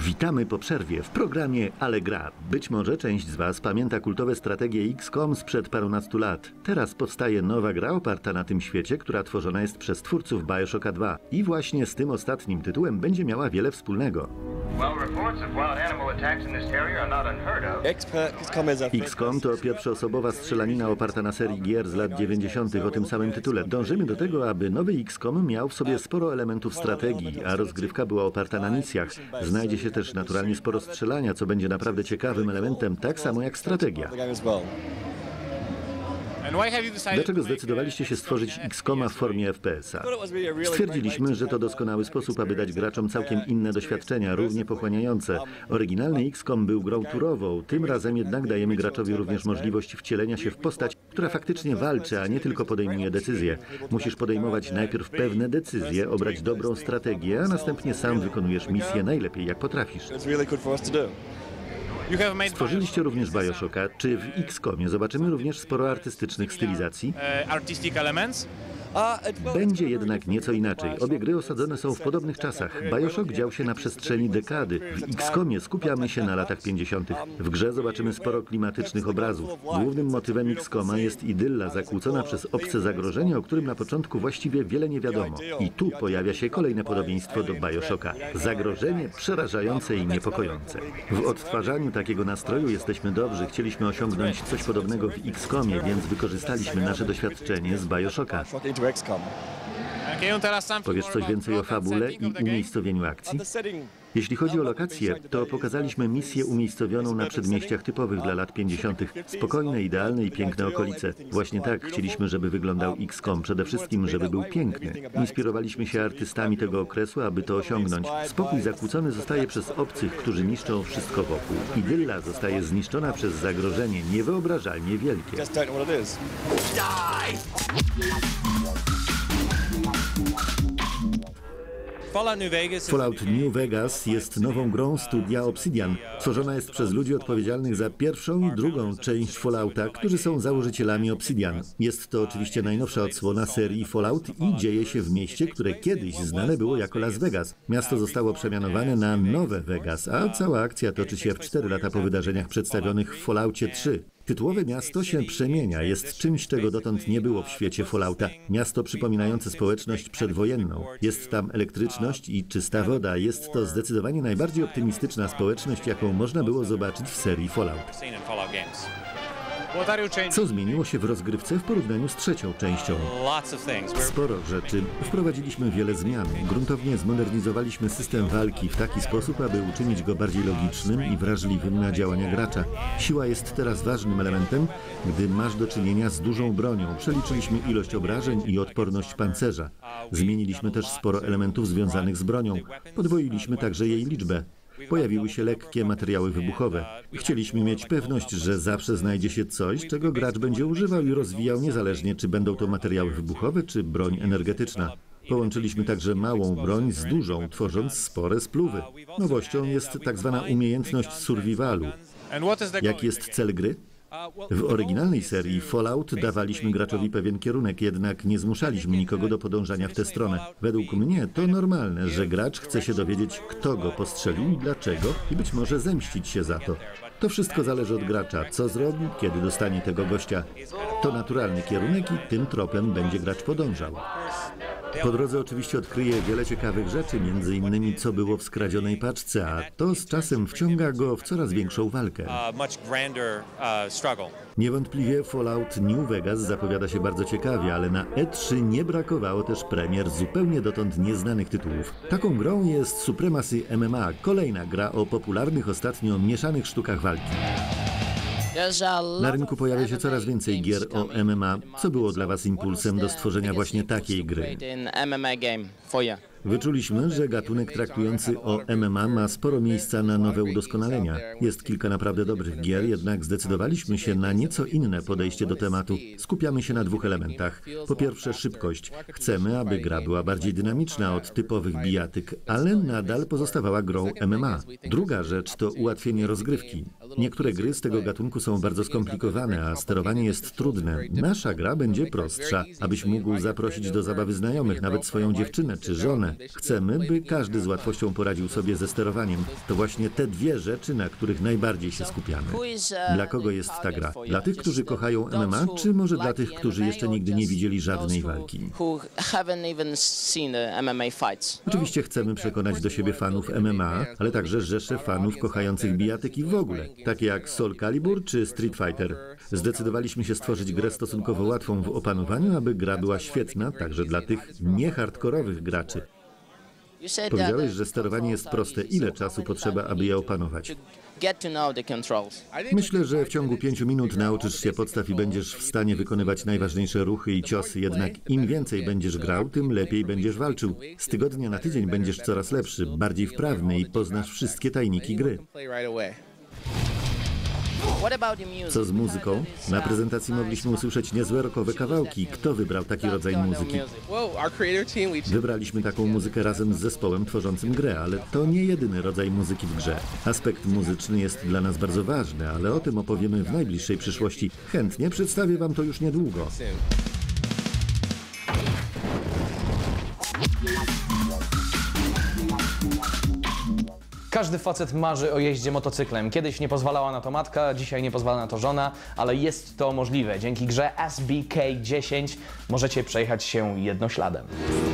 Witamy po przerwie w programie Ale gra. Być może część z Was pamięta kultowe strategie XCOM sprzed parunastu lat. Teraz powstaje nowa gra oparta na tym świecie, która tworzona jest przez twórców BioShocka 2. I właśnie z tym ostatnim tytułem będzie miała wiele wspólnego. XCOM to pierwszoosobowa strzelanina oparta na serii gier z lat 90. o tym samym tytule. Dążymy do tego, aby nowy XCOM miał w sobie sporo elementów strategii, a rozgrywka była oparta na misjach. Znajdzie się też naturalnie sporo strzelania, co będzie naprawdę ciekawym elementem, tak samo jak strategia. Dlaczego zdecydowaliście się stworzyć XCOM-a w formie FPS-a? Stwierdziliśmy, że to doskonały sposób, aby dać graczom całkiem inne doświadczenia, równie pochłaniające. Oryginalny XCOM był grą turową, tym razem jednak dajemy graczowi również możliwość wcielenia się w postać, która faktycznie walczy, a nie tylko podejmuje decyzje. Musisz podejmować najpierw pewne decyzje, obrać dobrą strategię, a następnie sam wykonujesz misję najlepiej jak potrafisz. Stworzyliście również BioShocka. Czy w XCOMie zobaczymy również sporo artystycznych stylizacji? Będzie jednak nieco inaczej. Obie gry osadzone są w podobnych czasach. BioShock dział się na przestrzeni dekady. W XCOMie skupiamy się na latach 50. W grze zobaczymy sporo klimatycznych obrazów. Głównym motywem XCOMa jest idylla zakłócona przez obce zagrożenie, o którym na początku właściwie wiele nie wiadomo. I tu pojawia się kolejne podobieństwo do BioShocka. Zagrożenie przerażające i niepokojące. W odtwarzaniu takiego nastroju jesteśmy dobrzy. Chcieliśmy osiągnąć coś podobnego w XCOMie, więc wykorzystaliśmy nasze doświadczenie z BioShocka. Powiesz coś więcej o fabule i umiejscowieniu akcji? Jeśli chodzi o lokacje, to pokazaliśmy misję umiejscowioną na przedmieściach typowych dla lat 50. Spokojne, idealne i piękne okolice. Właśnie tak chcieliśmy, żeby wyglądał XCOM. Przede wszystkim, żeby był piękny. Inspirowaliśmy się artystami tego okresu, aby to osiągnąć. Spokój zakłócony zostaje przez obcych, którzy niszczą wszystko wokół. Idylla zostaje zniszczona przez zagrożenie niewyobrażalnie wielkie. Fallout New Vegas jest nową grą studia Obsidian. Tworzona jest przez ludzi odpowiedzialnych za pierwszą i drugą część Fallouta, którzy są założycielami Obsidian. Jest to oczywiście najnowsza odsłona serii Fallout i dzieje się w mieście, które kiedyś znane było jako Las Vegas. Miasto zostało przemianowane na Nowe Vegas, a cała akcja toczy się w 4 lata po wydarzeniach przedstawionych w Falloutie 3. Tytułowe miasto się przemienia, jest czymś, czego dotąd nie było w świecie Fallouta. Miasto przypominające społeczność przedwojenną. Jest tam elektryczność i czysta woda. Jest to zdecydowanie najbardziej optymistyczna społeczność, jaką można było zobaczyć w serii Fallout. Co zmieniło się w rozgrywce w porównaniu z trzecią częścią? Sporo rzeczy. Wprowadziliśmy wiele zmian. Gruntownie zmodernizowaliśmy system walki w taki sposób, aby uczynić go bardziej logicznym i wrażliwym na działania gracza. Siła jest teraz ważnym elementem, gdy masz do czynienia z dużą bronią. Przeliczyliśmy ilość obrażeń i odporność pancerza. Zmieniliśmy też sporo elementów związanych z bronią. Podwoiliśmy także jej liczbę. Pojawiły się lekkie materiały wybuchowe. Chcieliśmy mieć pewność, że zawsze znajdzie się coś, czego gracz będzie używał i rozwijał, niezależnie czy będą to materiały wybuchowe, czy broń energetyczna. Połączyliśmy także małą broń z dużą, tworząc spore spluwy. Nowością jest tak zwana umiejętność survivalu. Jaki jest cel gry? W oryginalnej serii Fallout dawaliśmy graczowi pewien kierunek, jednak nie zmuszaliśmy nikogo do podążania w tę stronę. Według mnie to normalne, że gracz chce się dowiedzieć, kto go postrzelił i dlaczego, i być może zemścić się za to. To wszystko zależy od gracza, co zrobi, kiedy dostanie tego gościa. To naturalny kierunek i tym tropem będzie gracz podążał. Po drodze oczywiście odkryje wiele ciekawych rzeczy, między innymi co było w skradzionej paczce, a to z czasem wciąga go w coraz większą walkę. Niewątpliwie Fallout New Vegas zapowiada się bardzo ciekawie, ale na E3 nie brakowało też premier zupełnie dotąd nieznanych tytułów. Taką grą jest Supremacy MMA, kolejna gra o popularnych ostatnio mieszanych sztukach walki. Na rynku pojawia się coraz więcej gier o MMA. Co było dla Was impulsem do stworzenia właśnie takiej gry? Wyczuliśmy, że gatunek traktujący o MMA ma sporo miejsca na nowe udoskonalenia. Jest kilka naprawdę dobrych gier, jednak zdecydowaliśmy się na nieco inne podejście do tematu. Skupiamy się na 2 elementach. Po pierwsze szybkość. Chcemy, aby gra była bardziej dynamiczna od typowych bijatyk, ale nadal pozostawała grą MMA. Druga rzecz to ułatwienie rozgrywki. Niektóre gry z tego gatunku są bardzo skomplikowane, a sterowanie jest trudne. Nasza gra będzie prostsza, abyś mógł zaprosić do zabawy znajomych, nawet swoją dziewczynę czy żonę. ważne. Chcemy, by każdy z łatwością poradził sobie ze sterowaniem. To właśnie te dwie rzeczy, na których najbardziej się skupiamy. Dla kogo jest ta gra? Dla tych, którzy kochają MMA, czy może dla tych, którzy jeszcze nigdy nie widzieli żadnej walki? Oczywiście chcemy przekonać do siebie fanów MMA, ale także rzesze fanów kochających bijatyki w ogóle, takie jak Soul Calibur czy Street Fighter. Zdecydowaliśmy się stworzyć grę stosunkowo łatwą w opanowaniu, aby gra była świetna także dla tych niehardkorowych graczy. Powiedziałeś, że sterowanie jest proste. Ile czasu potrzeba, aby je opanować? Myślę, że w ciągu 5 minut nauczysz się podstaw i będziesz w stanie wykonywać najważniejsze ruchy i ciosy. Jednak im więcej będziesz grał, tym lepiej będziesz walczył. Z tygodnia na tydzień będziesz coraz lepszy, bardziej wprawny i poznasz wszystkie tajniki gry. Co z muzyką? Na prezentacji mogliśmy usłyszeć niezłe rockowe kawałki. Kto wybrał taki rodzaj muzyki? Wybraliśmy taką muzykę razem z zespołem tworzącym grę, ale to nie jedyny rodzaj muzyki w grze. Aspekt muzyczny jest dla nas bardzo ważny, ale o tym opowiemy w najbliższej przyszłości. Chętnie przedstawię wam to już niedługo. Każdy facet marzy o jeździe motocyklem. Kiedyś nie pozwalała na to matka, dzisiaj nie pozwala na to żona, ale jest to możliwe. Dzięki grze SBK10 możecie przejechać się jednośladem.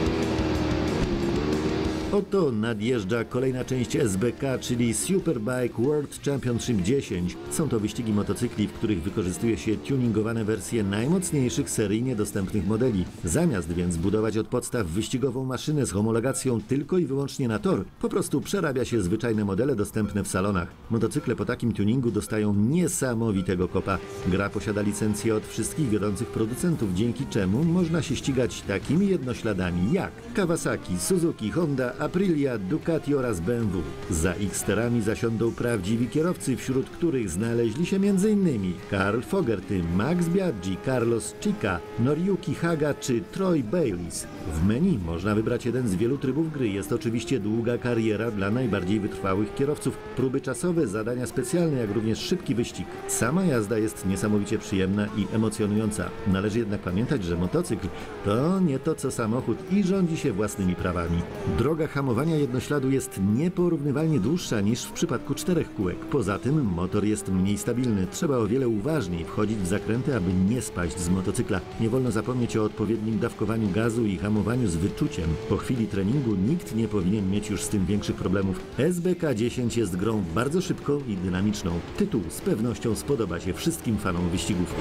Oto nadjeżdża kolejna część SBK, czyli Superbike World Championship 10. Są to wyścigi motocykli, w których wykorzystuje się tuningowane wersje najmocniejszych seryjnie dostępnych modeli. Zamiast więc budować od podstaw wyścigową maszynę z homologacją tylko i wyłącznie na tor, po prostu przerabia się zwyczajne modele dostępne w salonach. Motocykle po takim tuningu dostają niesamowitego kopa. Gra posiada licencję od wszystkich wiodących producentów, dzięki czemu można się ścigać takimi jednośladami jak Kawasaki, Suzuki, Honda, Aprilia, Ducati oraz BMW. Za ich sterami zasiądą prawdziwi kierowcy, wśród których znaleźli się m.in. Karl Fogerty, Max Biaggi, Carlos Chica, Noriyuki Haga czy Troy Bayliss. W menu można wybrać jeden z wielu trybów gry. Jest oczywiście długa kariera dla najbardziej wytrwałych kierowców, próby czasowe, zadania specjalne, jak również szybki wyścig. Sama jazda jest niesamowicie przyjemna i emocjonująca. Należy jednak pamiętać, że motocykl to nie to co samochód i rządzi się własnymi prawami. Droga hamowania jednośladu jest nieporównywalnie dłuższa niż w przypadku 4 kółek. Poza tym motor jest mniej stabilny. Trzeba o wiele uważniej wchodzić w zakręty, aby nie spaść z motocykla. Nie wolno zapomnieć o odpowiednim dawkowaniu gazu i hamowaniu z wyczuciem. Po chwili treningu nikt nie powinien mieć już z tym większych problemów. SBK10 jest grą bardzo szybką i dynamiczną. Tytuł z pewnością spodoba się wszystkim fanom wyścigów.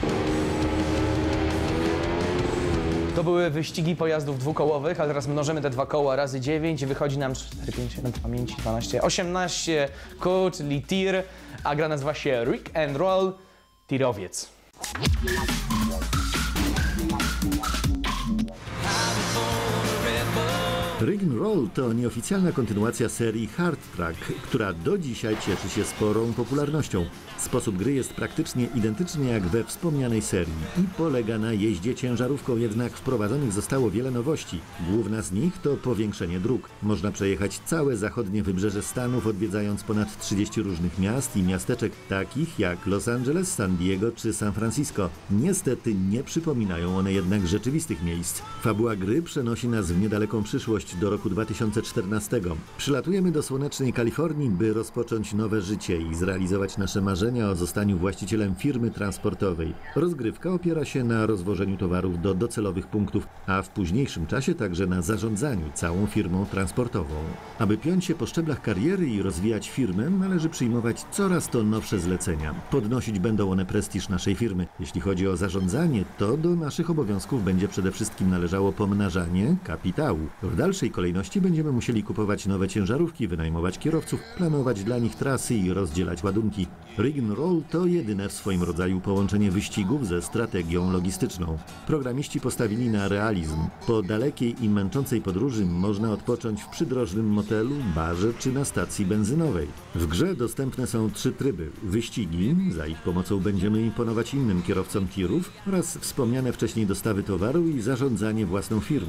To były wyścigi pojazdów dwukołowych, a teraz mnożymy te dwa koła razy 9 i wychodzi nam 4, 5, 7, pamięci, 12, 18 kół, czyli tir, a gra nazywa się Rick and Roll Tirowiec. Rick and Roll to nieoficjalna kontynuacja serii Hard Track, która do dzisiaj cieszy się sporą popularnością. Sposób gry jest praktycznie identyczny jak we wspomnianej serii i polega na jeździe ciężarówką, jednak wprowadzonych zostało wiele nowości. Główna z nich to powiększenie dróg. Można przejechać całe zachodnie wybrzeże Stanów, odwiedzając ponad 30 różnych miast i miasteczek, takich jak Los Angeles, San Diego czy San Francisco. Niestety nie przypominają one jednak rzeczywistych miejsc. Fabuła gry przenosi nas w niedaleką przyszłość, do roku 2014. Przylatujemy do słonecznej Kalifornii, by rozpocząć nowe życie i zrealizować nasze marzenia o zostaniu właścicielem firmy transportowej. Rozgrywka opiera się na rozwożeniu towarów do docelowych punktów, a w późniejszym czasie także na zarządzaniu całą firmą transportową. Aby piąć się po szczeblach kariery i rozwijać firmę, należy przyjmować coraz to nowsze zlecenia. Podnosić będą one prestiż naszej firmy. Jeśli chodzi o zarządzanie, to do naszych obowiązków będzie przede wszystkim należało pomnażanie kapitału. W dalszej kolejności będziemy musieli kupować nowe ciężarówki, wynajmować kierowców, planować dla nich trasy i rozdzielać ładunki. Rick and Roll to jedyne w swoim rodzaju połączenie wyścigów ze strategią logistyczną. Programiści postawili na realizm. Po dalekiej i męczącej podróży można odpocząć w przydrożnym motelu, barze czy na stacji benzynowej. W grze dostępne są 3 tryby. Wyścigi, za ich pomocą będziemy imponować innym kierowcom tirów, oraz wspomniane wcześniej dostawy towaru i zarządzanie własną firmą.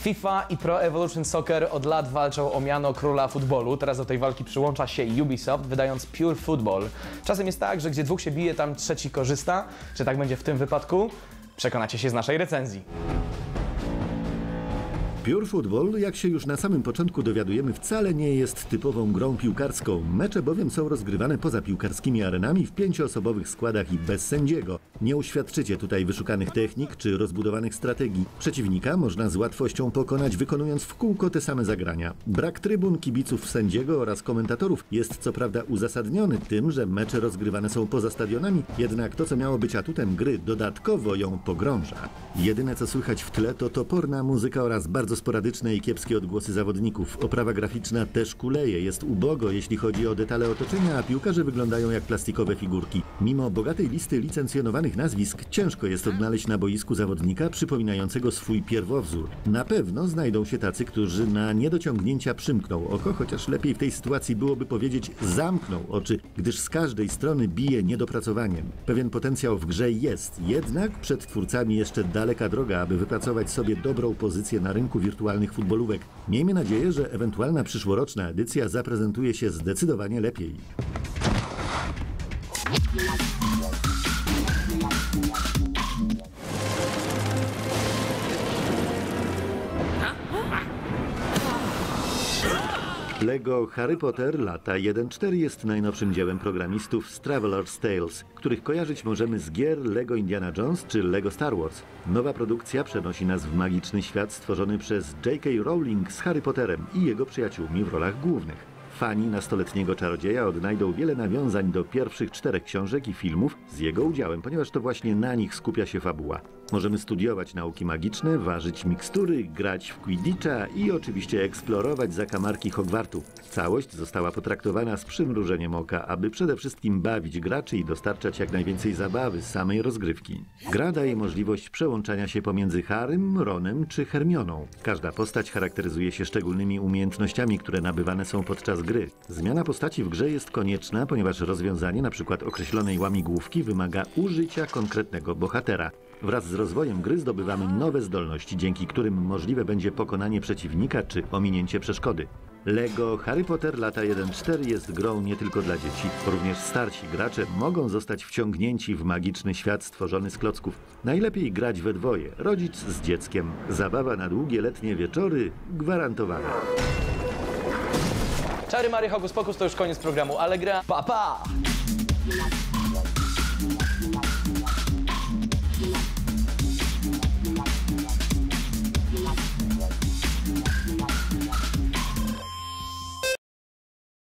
FIFA i Pro Evolution Soccer od lat walczą o miano króla futbolu. Teraz do tej walki przyłącza się Ubisoft, wydając Pure Football. Czasem jest tak, że gdzie dwóch się bije, tam trzeci korzysta. Czy tak będzie w tym wypadku? Przekonacie się z naszej recenzji. Pure Football, jak się już na samym początku dowiadujemy, wcale nie jest typową grą piłkarską. Mecze bowiem są rozgrywane poza piłkarskimi arenami w 5-osobowych składach i bez sędziego. Nie uświadczycie tutaj wyszukanych technik czy rozbudowanych strategii. Przeciwnika można z łatwością pokonać, wykonując w kółko te same zagrania. Brak trybun, kibiców sędziego oraz komentatorów jest co prawda uzasadniony tym, że mecze rozgrywane są poza stadionami, jednak to, co miało być atutem gry, dodatkowo ją pogrąża. Jedyne, co słychać w tle, to toporna muzyka oraz bardzo sporadyczne i kiepskie odgłosy zawodników. Oprawa graficzna też kuleje, jest ubogo, jeśli chodzi o detale otoczenia, a piłkarze wyglądają jak plastikowe figurki. Mimo bogatej listy licencjonowanych nazwisk, ciężko jest odnaleźć na boisku zawodnika przypominającego swój pierwowzór. Na pewno znajdą się tacy, którzy na niedociągnięcia przymkną oko, chociaż lepiej w tej sytuacji byłoby powiedzieć zamkną oczy, gdyż z każdej strony bije niedopracowaniem. Pewien potencjał w grze jest, jednak przed twórcami jeszcze daleka droga, aby wypracować sobie dobrą pozycję na rynku wirtualnych futbolówek. Miejmy nadzieję, że ewentualna przyszłoroczna edycja zaprezentuje się zdecydowanie lepiej. Lego Harry Potter lata 1.4 jest najnowszym dziełem programistów z Traveler's Tales, których kojarzyć możemy z gier Lego Indiana Jones czy Lego Star Wars. Nowa produkcja przenosi nas w magiczny świat stworzony przez J.K. Rowling z Harry Potterem i jego przyjaciółmi w rolach głównych. Fani nastoletniego czarodzieja odnajdą wiele nawiązań do pierwszych 4 książek i filmów z jego udziałem, ponieważ to właśnie na nich skupia się fabuła. Możemy studiować nauki magiczne, ważyć mikstury, grać w Quidditcha i oczywiście eksplorować zakamarki Hogwartu. Całość została potraktowana z przymrużeniem oka, aby przede wszystkim bawić graczy i dostarczać jak najwięcej zabawy z samej rozgrywki. Gra daje możliwość przełączania się pomiędzy Harrym, Ronem czy Hermioną. Każda postać charakteryzuje się szczególnymi umiejętnościami, które nabywane są podczas gry. Zmiana postaci w grze jest konieczna, ponieważ rozwiązanie np. określonej łamigłówki wymaga użycia konkretnego bohatera. Wraz z rozwojem gry zdobywamy nowe zdolności, dzięki którym możliwe będzie pokonanie przeciwnika czy ominięcie przeszkody. Lego Harry Potter lata 1.4 jest grą nie tylko dla dzieci. Również starsi gracze mogą zostać wciągnięci w magiczny świat stworzony z klocków. Najlepiej grać we dwoje, rodzic z dzieckiem. Zabawa na długie letnie wieczory gwarantowana. Czary Mary Hokus Pokus to już koniec programu, ale gra pa!